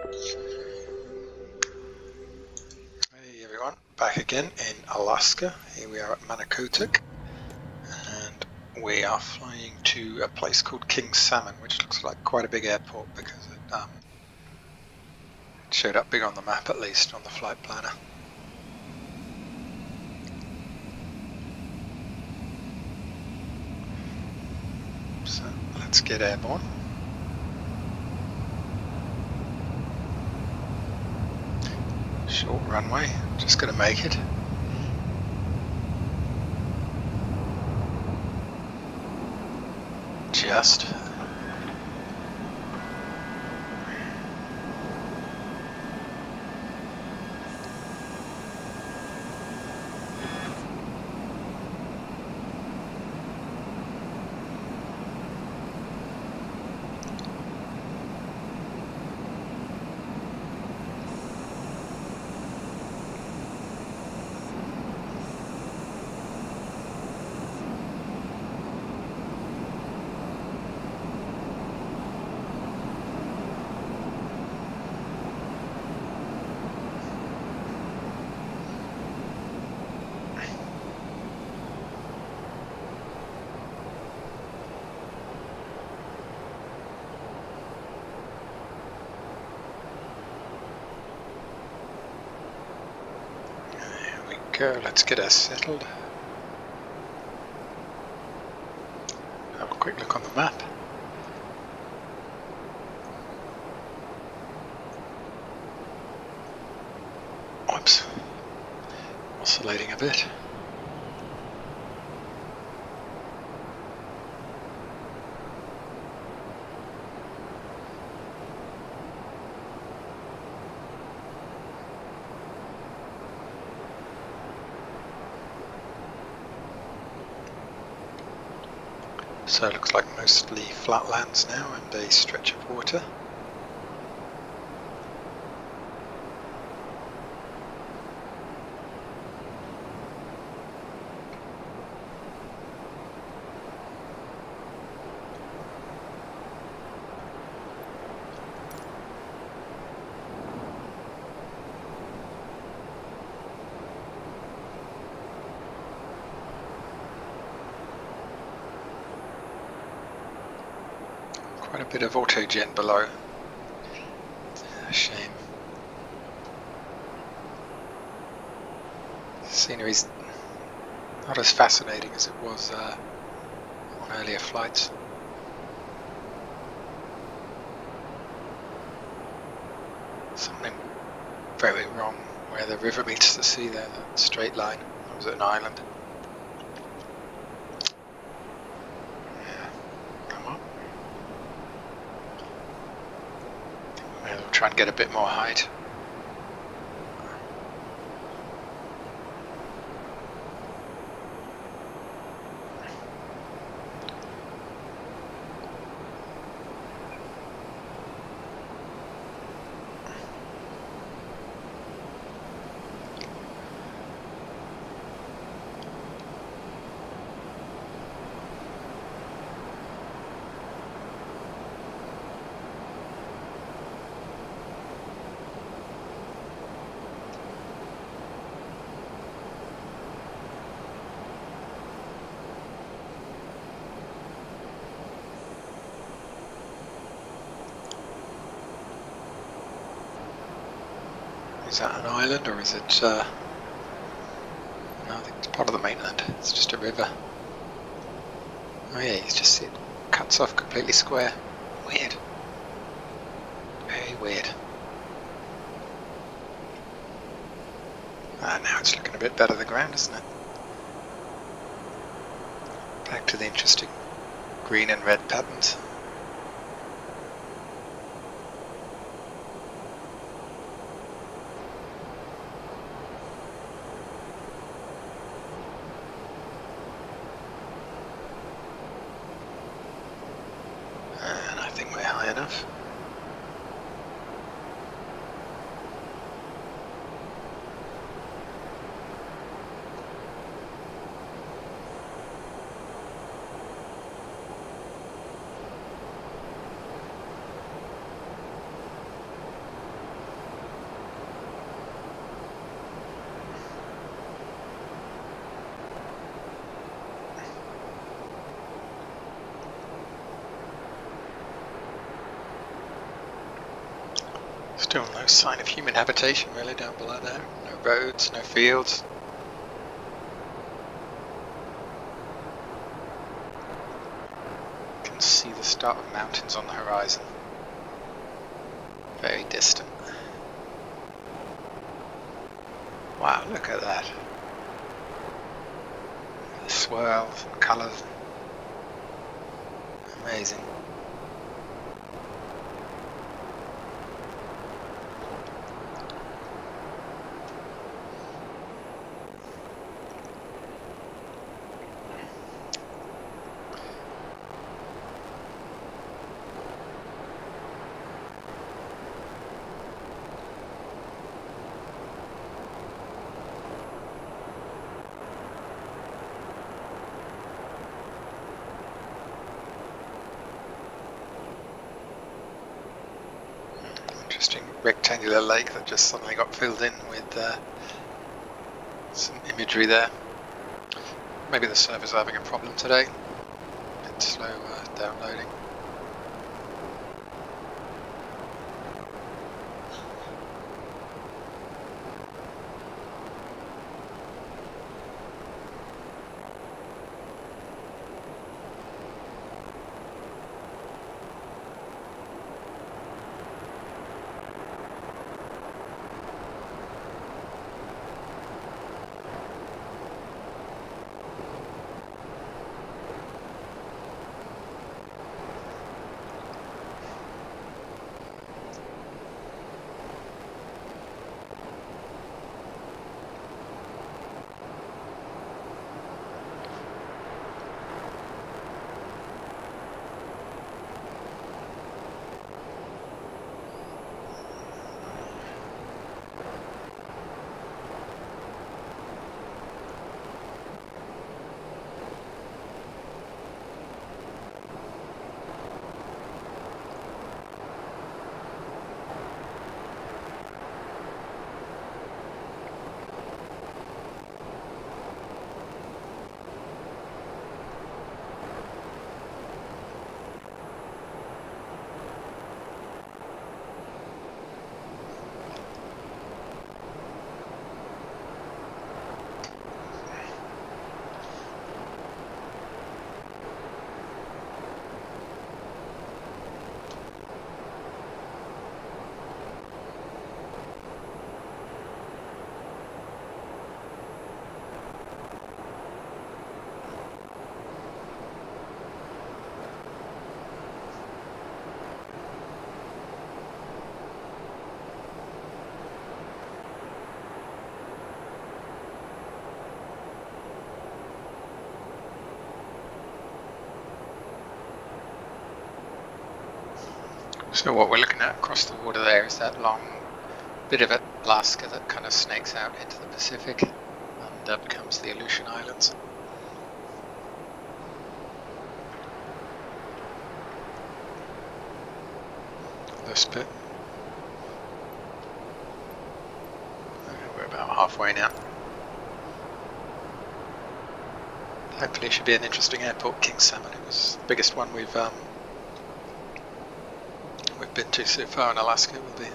Hey everyone, back again in Alaska. Here we are at Manukotuk, and we are flying to a place called King Salmon, which looks like quite a big airport because it showed up big on the map, at least on the flight planner. So let's get airborne. Short runway, just gonna make it. Just. Go, let's get us settled. Have a quick look on the map. Whoops, oscillating a bit. So it looks like mostly flatlands now and a stretch of water. Quite a bit of autogen below. A shame. The scenery's not as fascinating as it was on earlier flights. Something very wrong where the river meets the sea there, that straight line. It was an island. Try and get a bit more height. Is that an island or is it, no, I think it's part of the mainland, it's just a river. Oh yeah, you just see it cuts off completely square. Weird. Very weird. Ah, now it's looking a bit better the ground, isn't it? Back to the interesting green and red patterns. Enough. Still no sign of human habitation really down below there. No roads, no fields. You can see the start of mountains on the horizon. Very distant. Wow, look at that. The swirls and colours. Amazing. Interesting rectangular lake that just suddenly got filled in with some imagery there. Maybe the server's having a problem today. A bit slow downloading. So what we're looking at across the water there is that long bit of Alaska that kind of snakes out into the Pacific and becomes the Aleutian Islands. This bit. We're about halfway now. Hopefully it should be an interesting airport, King Salmon. It was the biggest one we've been to so far in Alaska. It will be.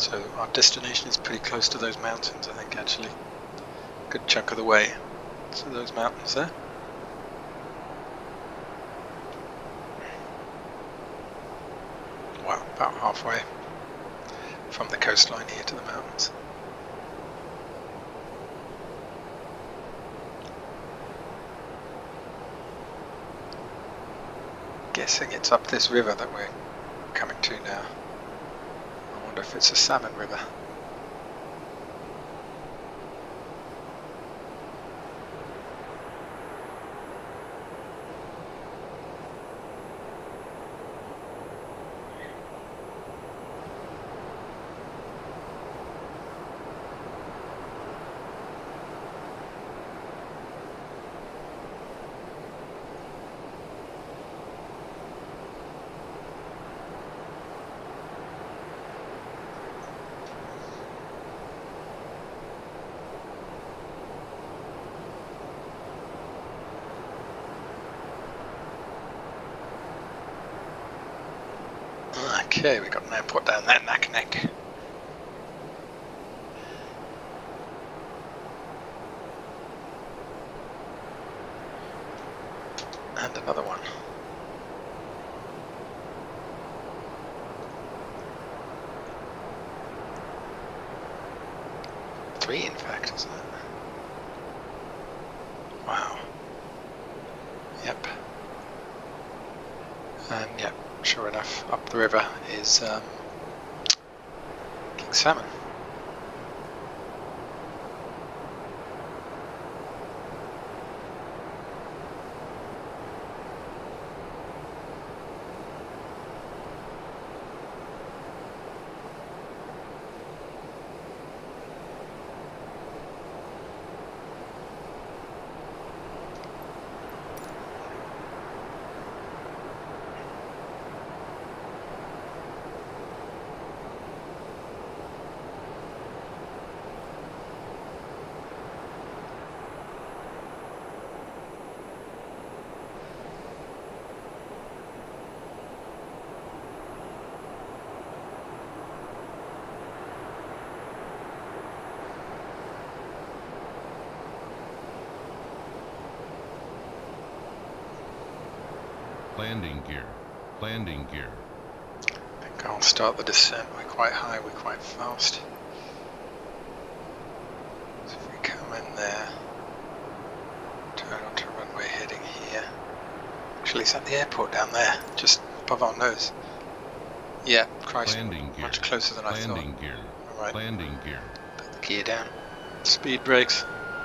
So our destination is pretty close to those mountains, I think, actually. Good chunk of the way to those mountains there. Well, about halfway from the coastline here to the mountains. Guessing it's up this river that we're coming to now. I wonder if it's a salmon river. Okay, we've got an airport down there, Naknek. And another one. Three, in fact, isn't it? Wow. Yep. And yep, sure enough, up the river is king salmon. Landing gear. Landing gear. I think I'll start the descent. We're quite high, we're quite fast. So if we come in there, turn onto runway heading here. Actually, is that the airport down there, just above our nose? Yeah, Christ, Landing gear. much closer than I thought. Landing gear. Alright, Landing gear. put the gear down. Speed brakes.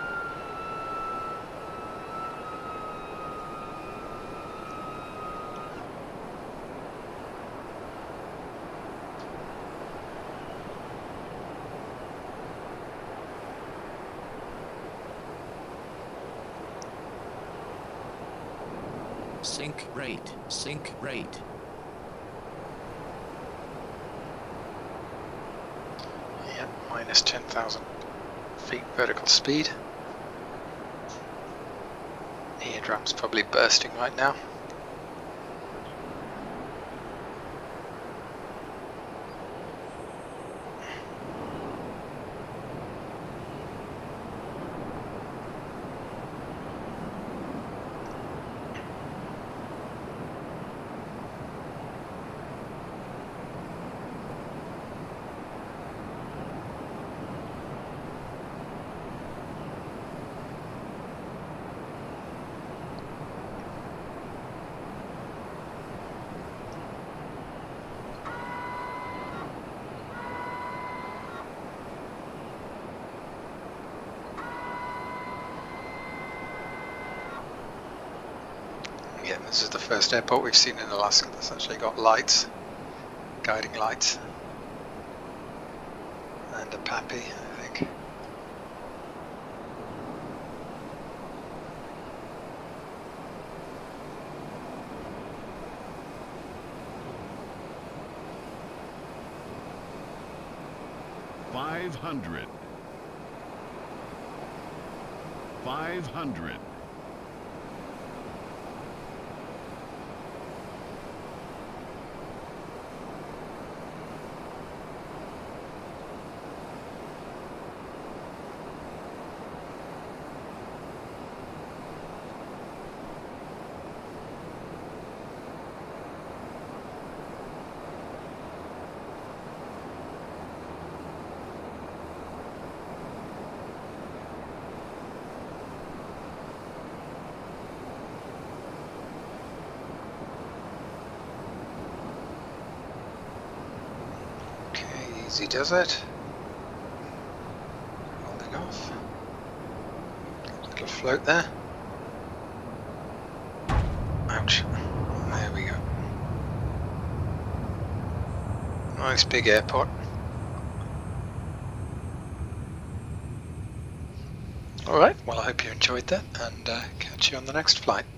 Sink rate, sink rate. Yep, minus 10,000 feet vertical speed. Eardrum's probably bursting right now. Yeah, this is the first airport we've seen in Alaska that's actually got lights, guiding lights, and a PAPI, I think. $500. $500. Easy does it. Holding off. Little float there. Ouch. There we go. Nice big airport. Alright, well I hope you enjoyed that and catch you on the next flight.